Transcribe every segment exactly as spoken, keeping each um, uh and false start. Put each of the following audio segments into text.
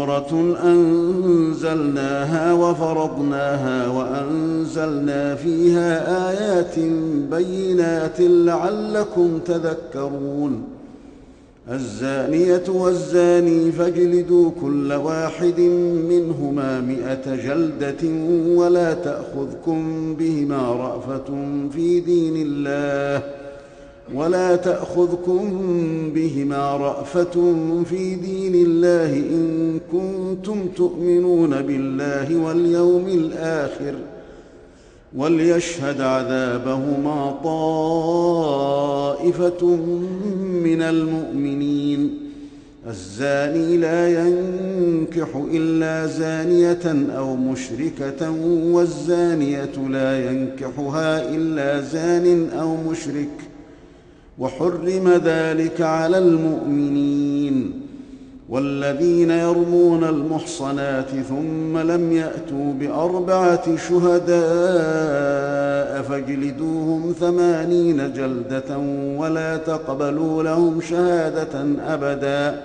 سورة أنزلناها وفرضناها وأنزلنا فيها آيات بينات لعلكم تذكرون الزانية والزاني فاجلدوا كل واحد منهما مئة جلدة ولا تأخذكم بهما رأفة في دين الله ولا تأخذكم بهما رأفة في دين الله إن كنتم تؤمنون بالله واليوم الآخر وليشهد عذابهما طائفة من المؤمنين الزاني لا ينكح إلا زانية أو مشركة والزانية لا ينكحها إلا زان أو مشرك وحرم ذلك على المؤمنين والذين يرمون المحصنات ثم لم يأتوا بأربعة شهداء فاجلدوهم ثمانين جلدة ولا تقبلوا لهم شهادة أبدا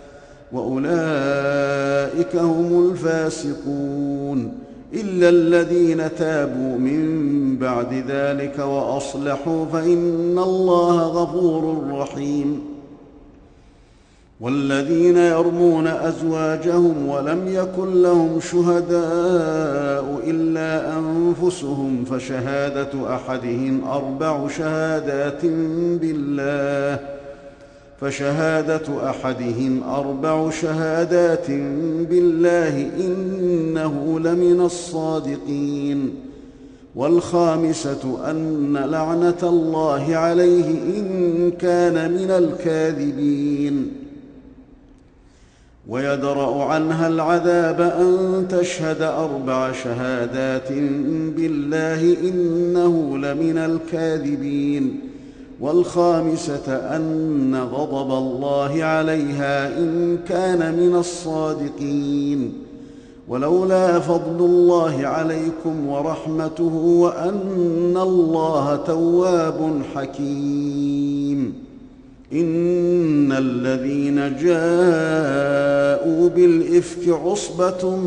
وأولئك هم الفاسقون إلا الذين تابوا من بعد ذلك وأصلحوا فإن الله غفور رحيم والذين يرمون أزواجهم ولم يكن لهم شهداء إلا أنفسهم فشهادة أحدهم أربع شهادات بالله فشهادة أحدهم أربع شهادات بالله إنه لمن الصادقين والخامسة أن لعنة الله عليه إن كان من الكاذبين ويدرأ عنها العذاب أن تشهد أربع شهادات بالله إنه لمن الكاذبين والخامسة أن غضب الله عليها إن كان من الصادقين ولولا فضل الله عليكم ورحمته وأن الله تواب حكيم إن الذين جاءوا بالإفك عصبة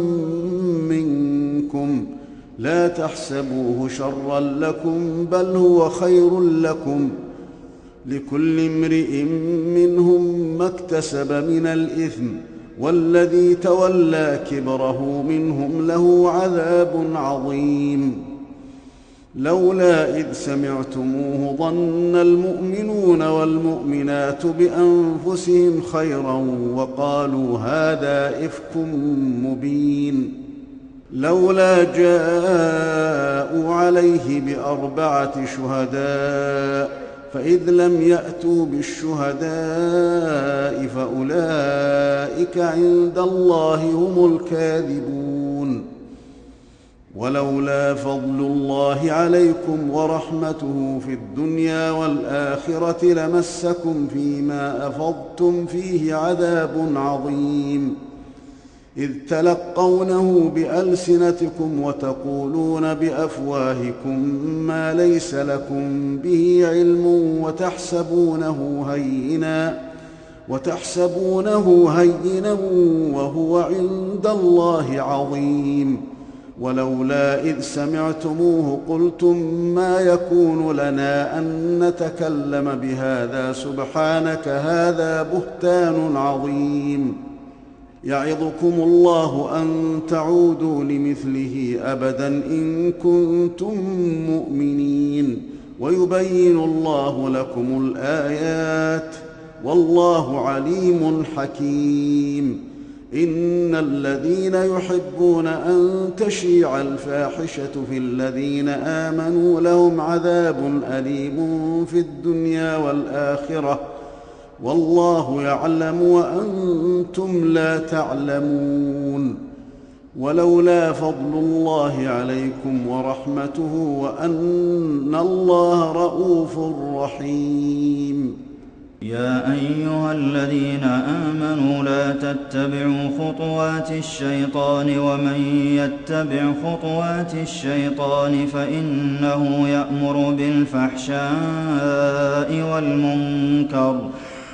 منكم لا تحسبوه شرا لكم بل هو خير لكم لكل امرئ منهم ما اكتسب من الإثم والذي تولى كبره منهم له عذاب عظيم لولا إذ سمعتموه ظن المؤمنون والمؤمنات بأنفسهم خيرا وقالوا هذا إفك مبين لولا جاءوا عليه بأربعة شهداء فإذ لم يأتوا بالشهداء فأولئك عند الله هم الكاذبون ولولا فضل الله عليكم ورحمته في الدنيا والآخرة لمسكم فيما أفضتم فيه عذاب عظيم إذ تلقونه بألسنتكم وتقولون بأفواهكم ما ليس لكم به علم وتحسبونه هينا وتحسبونه هينا وهو عند الله عظيم ولولا إذ سمعتموه قلتم ما يكون لنا أن نتكلم بهذا سبحانك هذا بهتان عظيم يعظكم الله أن تعودوا لمثله أبدا إن كنتم مؤمنين ويبين الله لكم الآيات والله عليم حكيم إن الذين يحبون أن تشيع الفاحشة في الذين آمنوا لهم عذاب أليم في الدنيا والآخرة والله يعلم وأنتم لا تعلمون ولولا فضل الله عليكم ورحمته وأن الله رءوف رحيم يا أيها الذين آمنوا لا تتبعوا خطوات الشيطان ومن يتبع خطوات الشيطان فإنه يأمر بالفحشاء والمنكر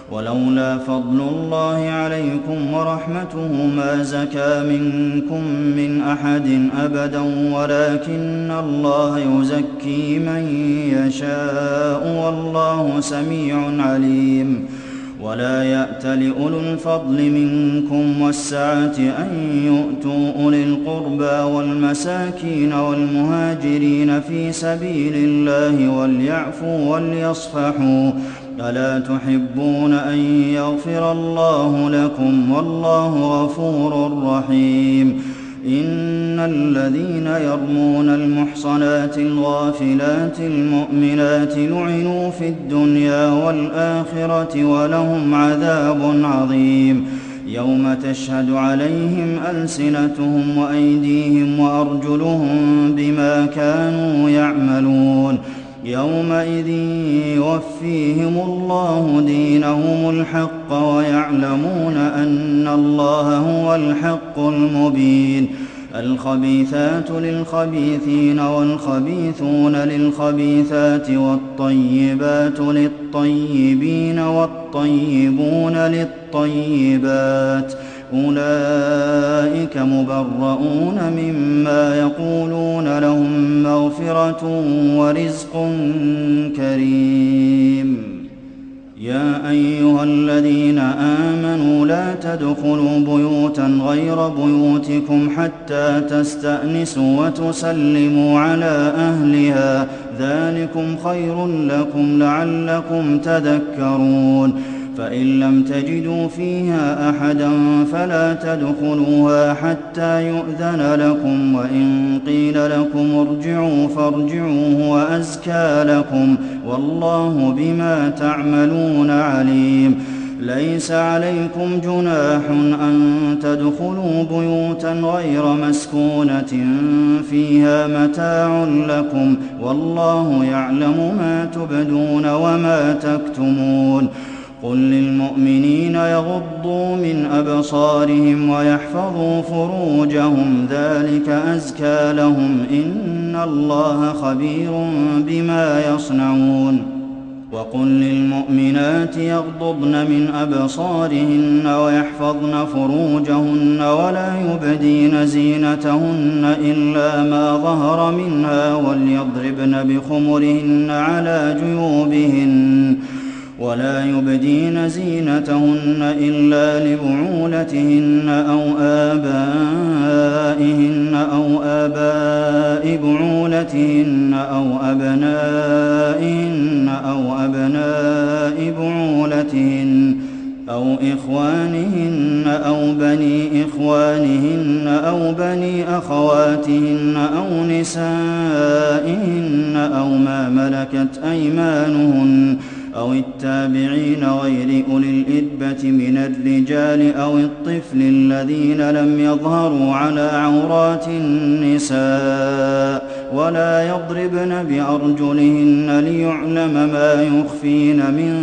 ولولا فضل الله عليكم ورحمته ما زكى منكم من أحد أبدا ولكن الله يزكي من يشاء والله سميع عليم ولا يأت لأولو الفضل منكم والسعة أن يؤتوا أولي القربى والمساكين والمهاجرين في سبيل الله وليعفوا وليصفحوا ألا تحبون أن يغفر الله لكم والله غفور رحيم إن الذين يرمون المحصنات الغافلات المؤمنات لعنوا في الدنيا والآخرة ولهم عذاب عظيم يوم تشهد عليهم ألسنتهم وأيديهم وأرجلهم بما كانوا يعملون يومئذ يوفيهم الله دينهم الحق ويعلمون أن الله هو الحق المبين الخبيثات للخبيثين والخبيثون للخبيثات والطيبات للطيبين والطيبون للطيبات أولئك مبرؤون مما يقولون لهم مغفرة ورزق كريم يا أيها الذين آمنوا لا تدخلوا بيوتا غير بيوتكم حتى تستأنسوا وتسلموا على أهلها ذلكم خير لكم لعلكم تذكرون فإن لم تجدوا فيها أحدا فلا تدخلوها حتى يؤذن لكم وإن قيل لكم ارجعوا فارجعوا هو أزكى لكم والله بما تعملون عليم ليس عليكم جناح أن تدخلوا بيوتا غير مسكونة فيها متاع لكم والله يعلم ما تبدون وما تكتمون قل للمؤمنين يغضوا من أبصارهم ويحفظوا فروجهم ذلك أزكى لهم إن الله خبير بما يصنعون وقل للمؤمنات يغضضن من أبصارهن ويحفظن فروجهن ولا يبدين زينتهن إلا ما ظهر منها وليضربن بخمرهن على جيوبهن ولا يبدين زينتهن إلا لبعولتهن أو آبائهن أو آباء بعولتهن أو أبنائهن أو أبناء بعولتهن أو إخوانهن أو بني إخوانهن أو بني أخواتهن أو نسائهن أو ما ملكت أيمانهن أو التابعين غير أولي الإربة من الرجال أو الطفل الذين لم يظهروا على عورات النساء ولا يضربن بأرجلهن ليعلم ما يخفين من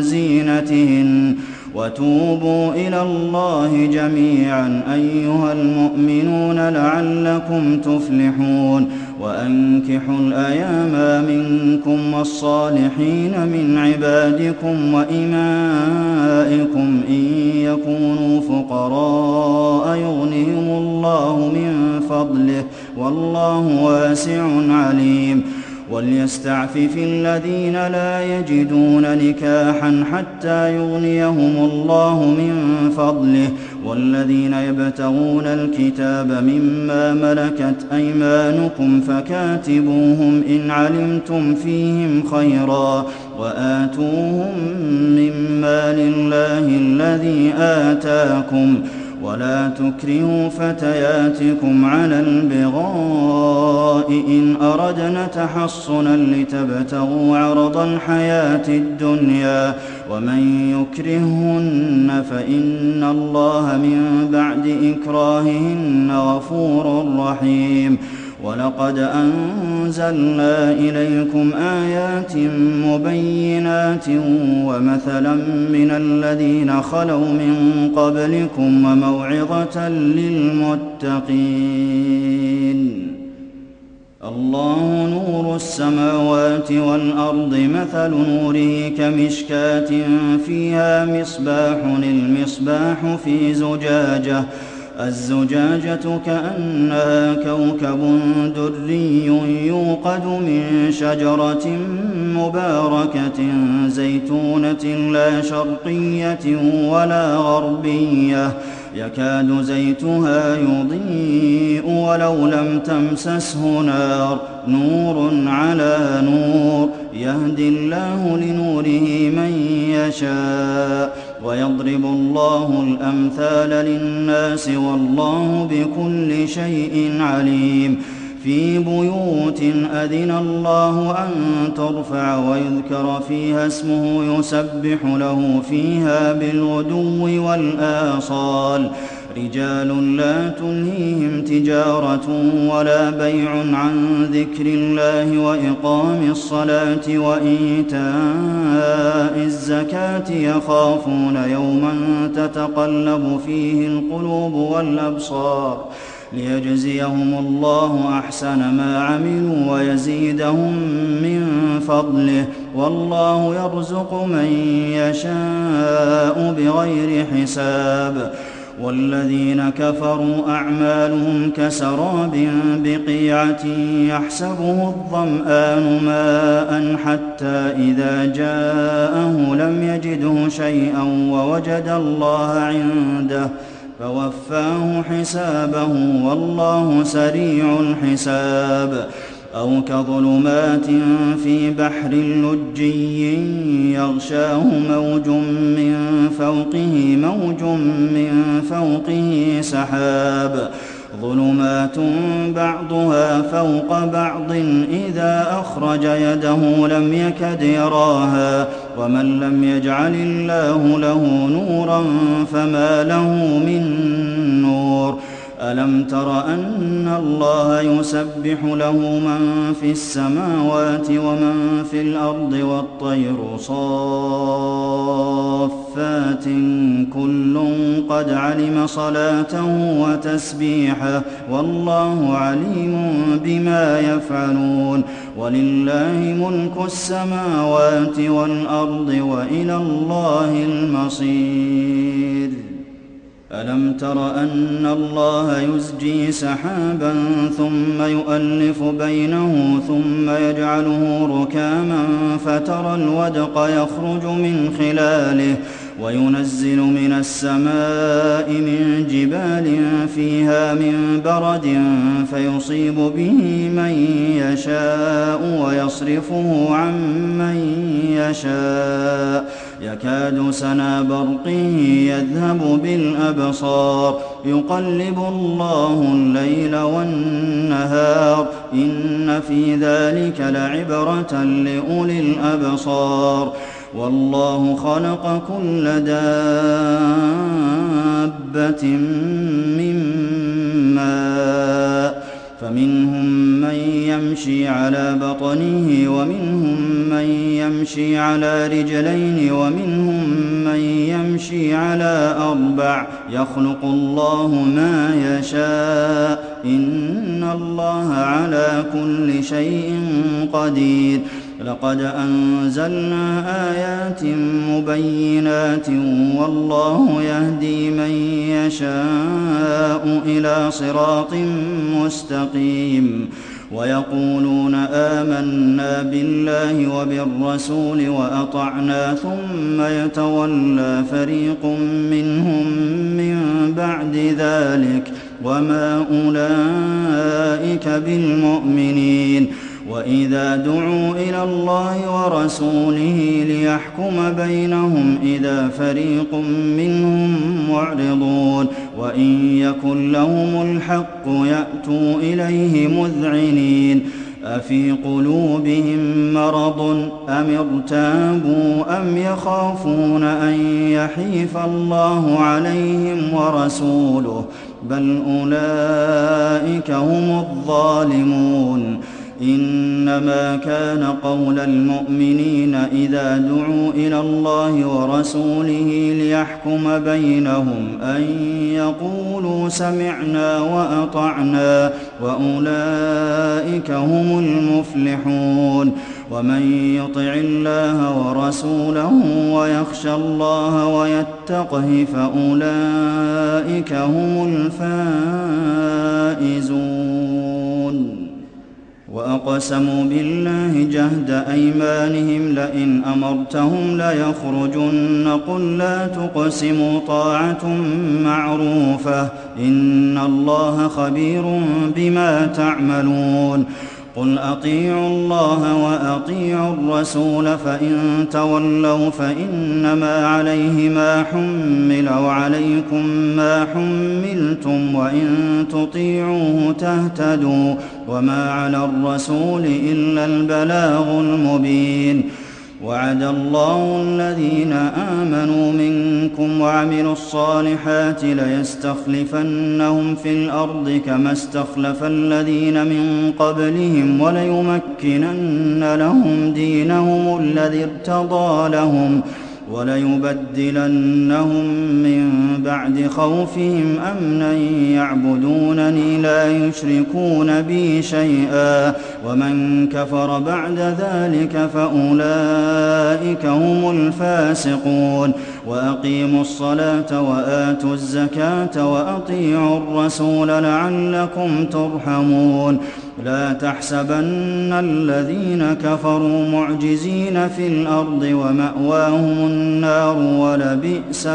زينتهن وتوبوا إلى الله جميعا أيها المؤمنون لعلكم تفلحون وأنكحوا الأيام منكم والصالحين من عبادكم وإمائكم إن يكونوا فقراء يغنهم الله من فضله والله واسع عليم وليستعفف الذين لا يجدون نكاحا حتى يغنيهم الله من فضله والذين يبتغون الكتاب مما ملكت أيمانكم فكاتبوهم إن علمتم فيهم خيرا وآتوهم مما لله الذي آتاكم ولا تكرهوا فتياتكم على البغاء إن أردنا تحصنا لتبتغوا عرض الحياة الدنيا ومن يكرههن فإن الله من بعد إكراههن غفور رحيم ولقد أنزلنا إليكم آيات مبينات ومثلا من الذين خلوا من قبلكم وموعظة للمتقين الله نور السماوات والأرض مثل نوره كمشكاة فيها مصباح المصباح في زجاجة الزجاجة كأنها كوكب دري يوقد من شجرة مباركة زيتونة لا شرقية ولا غربية يكاد زيتها يضيء ولو لم تمسسه نار نور على نور يهدي الله لنوره من يشاء ويضرب الله الأمثال للناس والله بكل شيء عليم في بيوت أذن الله أن ترفع ويذكر فيها اسمه يسبح له فيها بالغدو والآصال رجال لا تلهيهم تجارة ولا بيع عن ذكر الله وإقام الصلاة وإيتاء الزكاة يخافون يوما تتقلب فيه القلوب والأبصار ليجزيهم الله أحسن ما عملوا ويزيدهم من فضله والله يرزق من يشاء بغير حساب والذين كفروا أعمالهم كسراب بقيعة يحسبه الظمآن ماء حتى إذا جاءه لم يجده شيئا ووجد الله عنده فوفاه حسابه والله سريع الحساب أو كظلمات في بحر لجي يغشاه موج من فوقه موج من فوقه سحاب ظلمات بعضها فوق بعض إذا أخرج يده لم يكد يراها ومن لم يجعل الله له نورا فما له من نور ألم تر أن الله يسبح له من في السماوات ومن في الأرض والطير صافات كل قد علم صلاته وتسبيحه والله عليم بما يفعلون ولله ملك السماوات والأرض وإلى الله المصير ألم تر أن الله يزجي سحابا ثم يؤلف بينه ثم يجعله ركاما فترى الودق يخرج من خلاله وينزل من السماء من جبال فيها من برد فيصيب به من يشاء ويصرفه عن من يشاء يكاد سنا برقه يذهب بالأبصار يقلب الله الليل والنهار إن في ذلك لعبرة لأولي الأبصار والله خلق كل دابة من ماء فمنهم من يمشي على بطنه ومنهم من يمشي على رجلين ومنهم من يمشي على أربع يخلق الله ما يشاء إن الله على كل شيء قدير لقد أنزلنا آيات مبينات والله يهدي من يشاء إلى صراط مستقيم ويقولون آمنا بالله وبالرسول وأطعنا ثم يتولى فريق منهم من بعد ذلك وما أولئك بالمؤمنين وإذا دعوا إلى الله ورسوله ليحكم بينهم إذا فريق منهم معرضون وإن يكن لهم الحق يأتوا إليه مذعنين أفي قلوبهم مرض أم ارتابوا أم يخافون أن يحيف الله عليهم ورسوله بل أولئك هم الظالمون إنما كان قول المؤمنين إذا دعوا إلى الله ورسوله ليحكم بينهم أن يقولوا سمعنا وأطعنا وأولئك هم المفلحون ومن يطع الله ورسوله ويخشى الله ويتقه فأولئك هم الفائزون وأقسموا بالله جهد أيمانهم لئن أمرتهم ليخرجن قل لا تقسموا طاعة معروفة إن الله خبير بما تعملون قل أطيعوا الله وأطيعوا الرسول فإن تولوا فإنما عليه ما حمل وعليكم ما حملتم وإن تطيعوه تهتدوا وما على الرسول إلا البلاغ المبين وعد الله الذين آمنوا منكم وعملوا الصالحات ليستخلفنهم في الأرض كما استخلف الذين من قبلهم وليمكنن لهم دينهم الذي ارتضى لهم وليبدلنهم من بعد خوفهم أمنا يعبدونني لا يشركون بي شيئا ومن كفر بعد ذلك فأولئك هم الفاسقون وأقيموا الصلاة وآتوا الزكاة وأطيعوا الرسول لعلكم ترحمون لا تحسبن الذين كفروا معجزين في الأرض ومأواهم النار ولبئس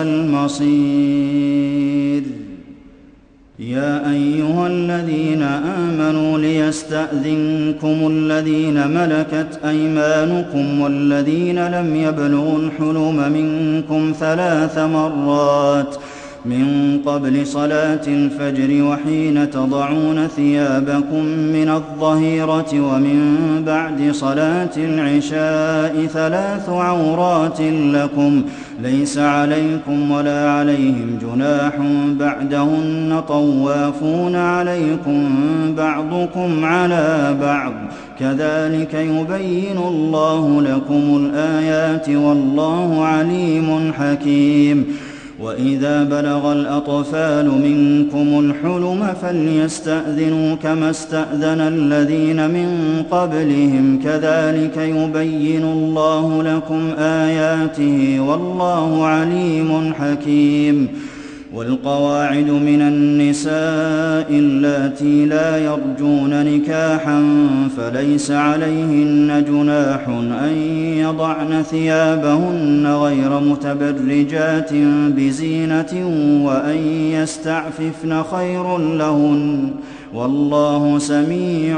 المصير يا أيها الذين آمنوا ليستأذنكم الذين ملكت أيمانكم والذين لم يبلغوا الحلم منكم ثلاث مرات من قبل صلاة الفجر وحين تضعون ثيابكم من الظهيرة ومن بعد صلاة العشاء ثلاث عورات لكم ليس عليكم ولا عليهم جناح بعدهن طوافون عليكم بعضكم على بعض كذلك يبين الله لكم الآيات والله عليم حكيم وإذا بلغ الأطفال منكم الحلم فليستأذنوا كما استأذن الذين من قبلهم كذلك يبين الله لكم آياته والله عليم حكيم والقواعد من النساء اللاتي لا يرجون نكاحا فليس عليهن جناح أن يضعن ثيابهن غير متبرجات بزينة وأن يستعففن خير لهن والله سميع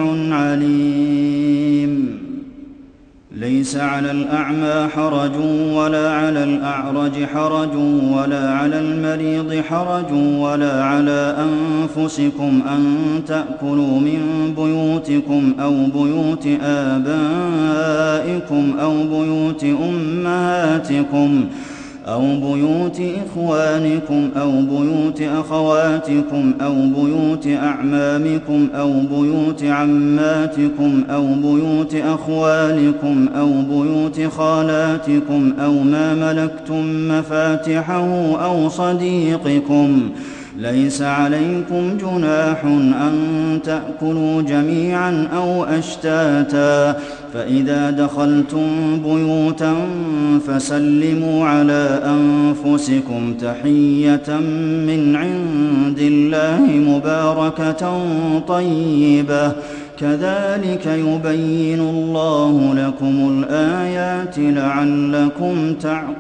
عليم ليس على الأعمى حرج ولا على الأعرج حرج ولا على المريض حرج ولا على أنفسكم أن تأكلوا من بيوتكم أو بيوت آبائكم أو بيوت أمهاتكم أو بيوت إخوانكم أو بيوت أخواتكم أو بيوت أعمامكم أو بيوت عماتكم أو بيوت أخوالكم أو بيوت خالاتكم أو ما ملكتم مفاتحه أو صديقكم ليس عليكم جناح أن تأكلوا جميعا أو أشتاتا فإذا دخلتم بيوتا فسلموا على أنفسكم تحية من عند الله مباركة طيبة كذلك يبين الله لكم الآيات لعلكم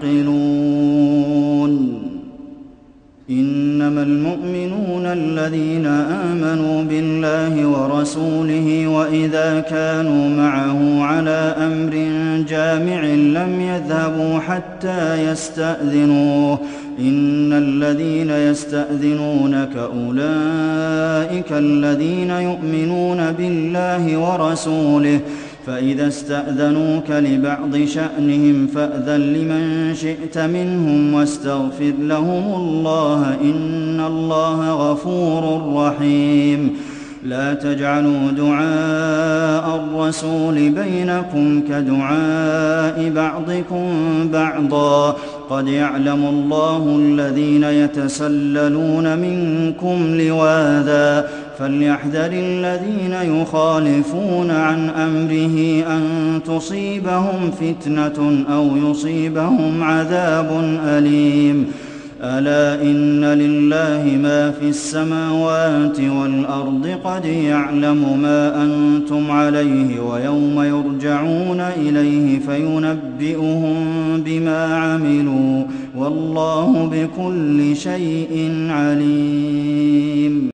تعقلون إنما المؤمنون الذين آمنوا بالله ورسوله وإذا كانوا معه على أمر جامع لم يذهبوا حتى يستأذنوه إن الذين يستأذنونك أولئك الذين يؤمنون بالله ورسوله فإذا استأذنوك لبعض شأنهم فأذن لمن شئت منهم واستغفر لهم الله إن الله غفور رحيم لا تجعلوا دعاء الرسول بينكم كدعاء بعضكم بعضا قد يعلم الله الذين يتسللون منكم لواذا فليحذر الذين يخالفون عن أمره أن تصيبهم فتنة أو يصيبهم عذاب أليم ألا إن لله ما في السماوات والأرض قد يعلم ما أنتم عليه ويوم يرجعون إليه فينبئهم بما عملوا والله بكل شيء عليم.